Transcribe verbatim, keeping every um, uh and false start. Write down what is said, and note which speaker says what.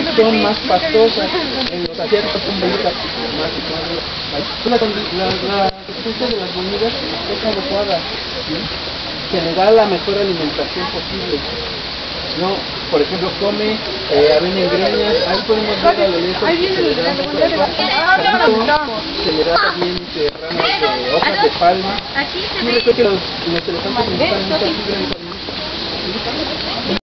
Speaker 1: son más pastosas, en los asiáticos son bolitas más, más, la, la, la consistencia de las hormigas es adecuada, ¿sí? Se le da la mejor alimentación posible. No, por ejemplo, come eh, avena en greñas, ahí podemos ver a lo lejos que se le da un poco de pasto, se le da también este, ramas de hojas de palma. Y recuerdo que los, los elefantes necesitan mucha fibra en